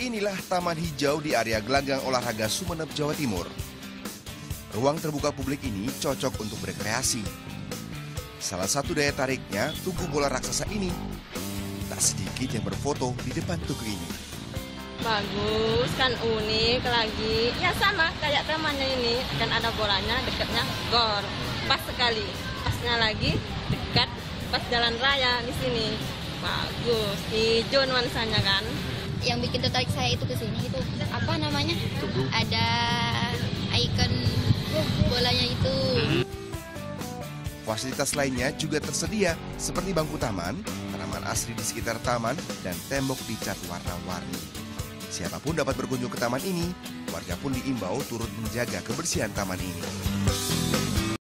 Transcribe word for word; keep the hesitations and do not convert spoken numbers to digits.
Inilah taman hijau di area gelanggang olahraga Sumeneb, Jawa Timur. Ruang terbuka publik ini cocok untuk berkreasi. Salah satu daya tariknya tugu bola raksasa ini. Tak sedikit yang berfoto di depan tugu ini. Bagus, kan unik lagi. Ya sama kayak tamannya ini, kan ada bolanya, dekatnya gor. Pas sekali, pasnya lagi dekat pas jalan raya di sini. Bagus, hijau nuansanya kan. Yang bikin tertarik saya itu ke sini itu apa namanya? Tugu. Ada ikon bolanya itu. Fasilitas lainnya juga tersedia seperti bangku taman, tanaman asri di sekitar taman, dan tembok dicat warna-warni. Siapapun dapat berkunjung ke taman ini, warga pun diimbau turut menjaga kebersihan taman ini.